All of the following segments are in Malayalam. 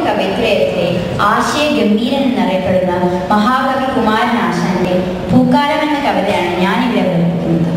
കവിത്രയത്തിലെ ആശയഗംഭീരൻ എന്നറിയപ്പെടുന്ന മഹാകവി കുമാരനാശാന്റെ പൂക്കാലം എന്ന കവിതയാണ് ഞാനിവിടെ അവതരിപ്പിക്കുന്നത്.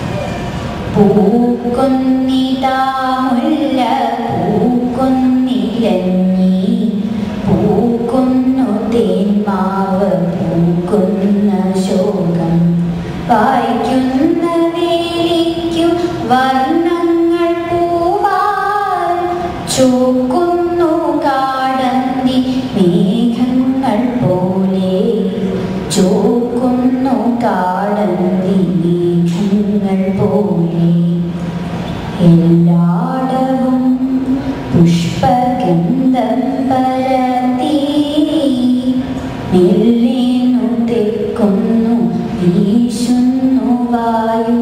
പൂക്കൊന്നിതാ മുല്ല പൂക്കൊന്നിലഞ്ഞി പൂക്കുന്നു തേന്മാവ് പൂക്കുന്ന ശോകം വായിക്കുന്ന വേലിക്കു വർണ്ണങ്ങൾ പൂവാൽ ചോക്കുന്നു കാടന്തി മേഘങ്ങൾ പോലെ ചോക്കുന്നു കാടന്തി മേഘങ്ങൾ പോലെ എല്ലായിടവും പുഷ്പഗന്ധം പരത്തി നെല്ലിനു തെക്കുന്നു വീശുന്നു വായു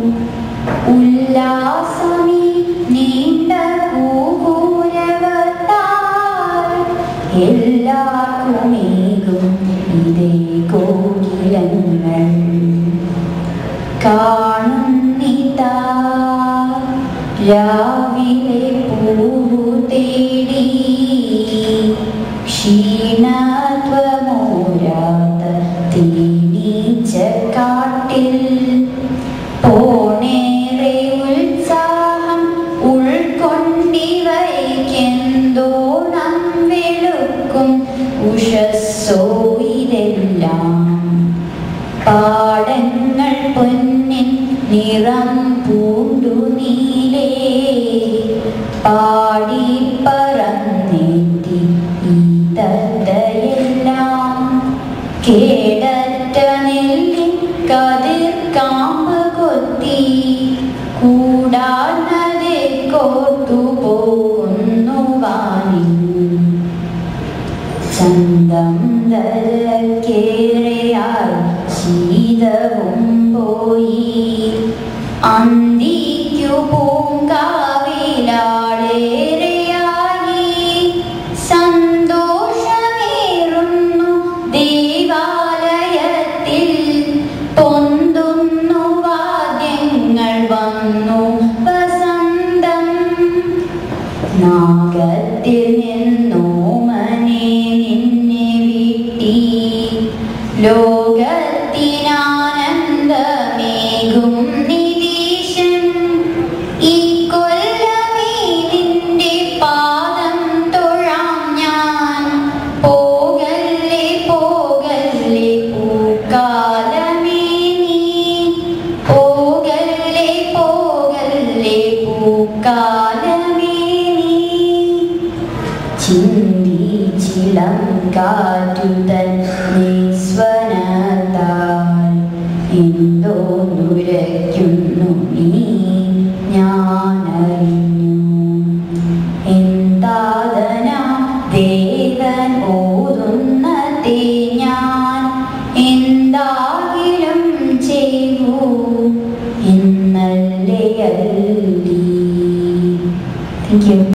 ഉല്ലാസമീ നീണ്ട കൂകൂരവത്താൽ എല്ലാവർക്കുമേകും ഇതേ കോകിലങ്ങൾ കാണുന്നിതാ രാവിലെ പൂവു തേടി ക്ഷീണത്വമോരാത്ത തേനീച്ച കാട്ടിൽ പോണേറെ ഉത്സാഹം ഉൾക്കൊണ്ടിവയ്ക്കെന്തോണം വെളുക്കും ഉഷസ്സോ ഇതെല്ലാം പാടങ്ങൾ പൊന്നിൻ നിറം പൂണ്ടു നീലേ പാടി പറന്നെത്തി ഈ തത്തയെല്ലാം കേടറ്റ നെല്ലിൻ കതിർ കാമ്പ് കൊത്തി കൂടാനതെ കോർത്തു പോകുന്നു വാനിൽ ചന്തം തരക്കേറെയായി ശീതവും പോയി അന്തിക്കു പൂങ്കാവിലാളേറെയായി സന്തോഷമേറുന്നു ദേവാലയത്തിൽ പൊന്തുന്നു വാദ്യങ്ങൾ വന്നു വസന്തം നാഗത്തിൽ നിന്നോമനെ നിന്നെ വിട്ടി ലോകത്തിനാനന്ദമേകും നിരീശൻ ഈ കൊല്ലമേ നിന്റെ പാദം തൊഴാം ഞാൻ പോകല്ലേ പോകല്ലേ പൂക്കാലമേ നീ പോകല്ലേ പോകല്ലേ പൂക്കാലമേ നീ ചിന്തി ചിലം കാറ്റുതൻ നിസ്വനത്താൽ എന്തോ നുരയ്ക്കുന്നു നീ ഞാനറിഞ്ഞു എന്താതന ദേവൻ ഓതുന്നതേ ഞാൻ എന്താകിലും ചെയ്യൂ എന്നല്ലേ അല്ലി. Thank U.